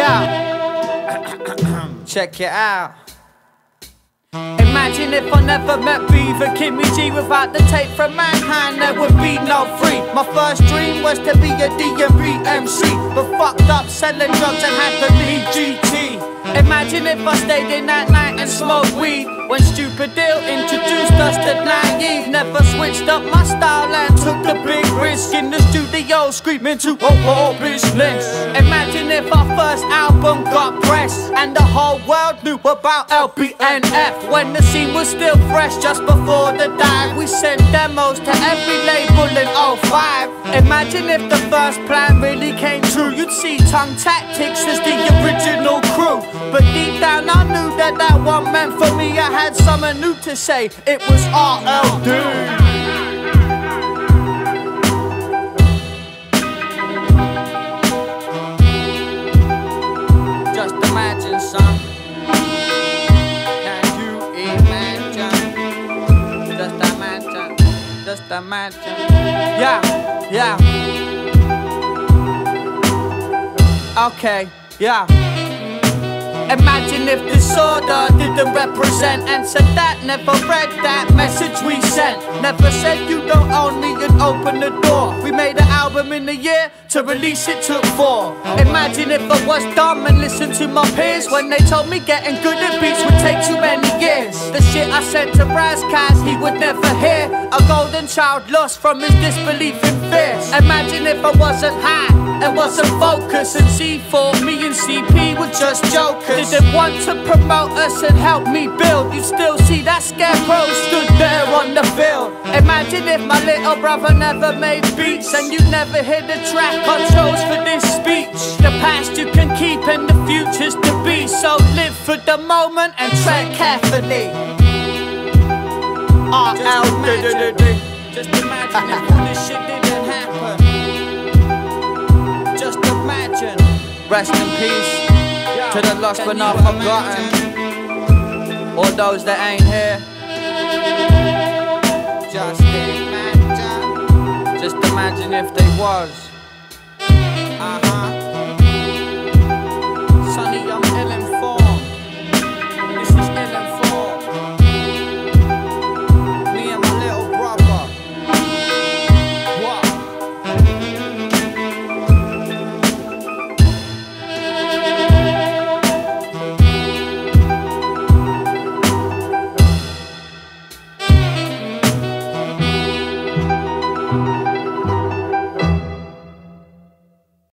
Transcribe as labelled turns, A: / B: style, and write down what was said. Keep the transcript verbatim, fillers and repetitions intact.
A: Yeah. Check it out. Imagine if I never met Beaver Kimmy G. Without the tape from Mankind there would be no free. My first dream was to be a D M B M C, but fucked up selling drugs and had to leave G T. Imagine if I stayed in that night and smoked weed when Stupid Ill introduced us to Naive. Never switched up my style and took the big risk in the studio screaming to oh oh business. Imagine if our first album got pressed and the whole world knew about L B N F. When the scene was still fresh just before the dive, we sent demos to every label in oh five. Imagine if the first plan really came true. You'd see Tongue Tactics as the original crew. But deep down I knew that that one meant for me. I had something new to say, it was R L D. Just imagine, son. Can you imagine? Just imagine. Just imagine. Yeah, yeah. Okay, yeah. Imagine if disorder didn't represent and said that never read that message we sent. Never said you don't own me and open the door. We made an album in a year, to release it took four. Imagine if I was dumb and listened to my peers when they told me getting good at beats would take too many years. The shit I said to Razkaz he would never hear. A golden child lost from his disbelief in fears. Imagine if I wasn't high and wasn't focused and C four, me and C P were just jokers. Didn't want to promote us and help me build. You still see that scarecrow stood there on the field. Imagine if my little brother never made beats and you never hear the track I chose for this speech. The past you can keep and the future's to be, so live for the moment and tread carefully. R L D. Just imagine if all this shit didn't happen. Just imagine. Rest in peace to the lost but not forgotten. All those that ain't here. Just imagine. Just imagine if they was.